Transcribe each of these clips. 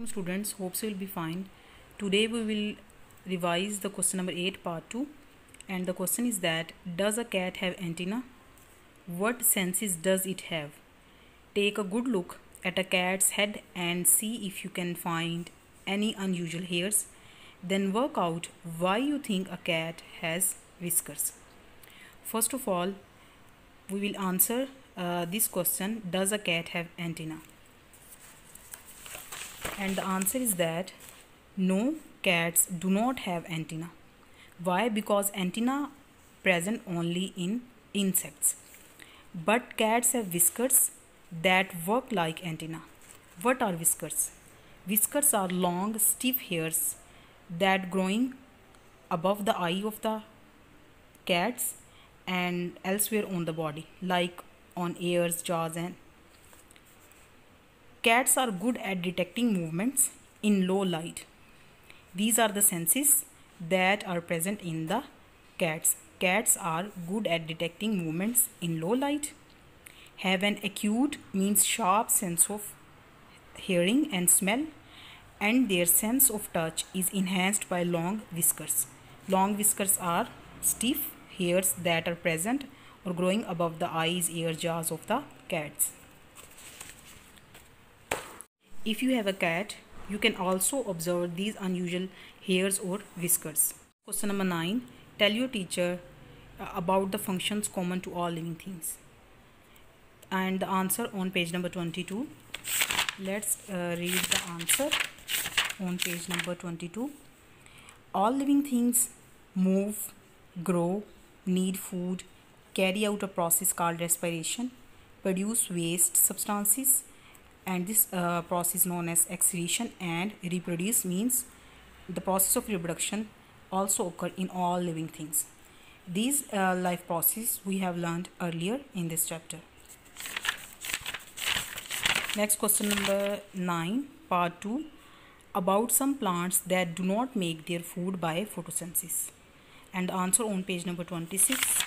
Students, hopes you will be fine. Today we will revise the question number 8 part 2, and the question is that does a cat have antenna? What senses does it have? Take a good look at a cat's head and see if you can find any unusual hairs. Then work out why you think a cat has whiskers. First of all, we will answer this question, does a cat have antenna? And the answer is that no, cats do not have antenna. Why? Because antenna present only in insects. But cats have whiskers that work like antenna. What are whiskers? Whiskers are long, stiff hairs that growing above the eye of the cats and elsewhere on the body, like on ears, jaws, and cats are good at detecting movements in low light. These are the senses that are present in the cats. Cats are good at detecting movements in low light, have an acute means sharp sense of hearing and smell, and their sense of touch is enhanced by long whiskers. Long whiskers are stiff hairs that are present or growing above the eyes, ears, jaws of the cats. If you have a cat, you can also observe these unusual hairs or whiskers. Question number 9. Tell your teacher about the functions common to all living things. And the answer on page number 22. Let's read the answer on page number 22. All living things move, grow, need food, carry out a process called respiration, produce waste substances, and this process known as excretion, and reproduce means the process of reproduction also occur in all living things. These life processes we have learned earlier in this chapter. Next, question number 9 part 2, about some plants that do not make their food by photosynthesis, and the answer on page number 26.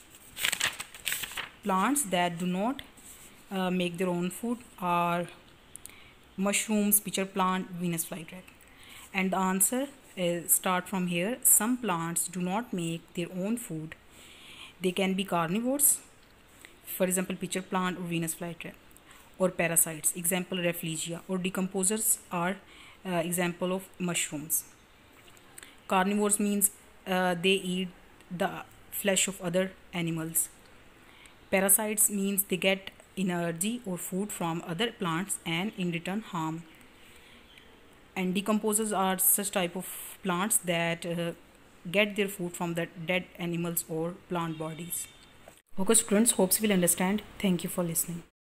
Plants that do not make their own food are mushrooms, pitcher plant, Venus flytrap. And the answer start from here. Some plants do not make their own food. They can be carnivores, for example pitcher plant or Venus flytrap, or parasites, example Rafflesia, or decomposers are example of mushrooms. Carnivores means they eat the flesh of other animals. Parasites means they get energy or food from other plants and in return harm. And decomposers are such type of plants that get their food from the dead animals or plant bodies. Okay students, hopes you will understand. Thank you for listening.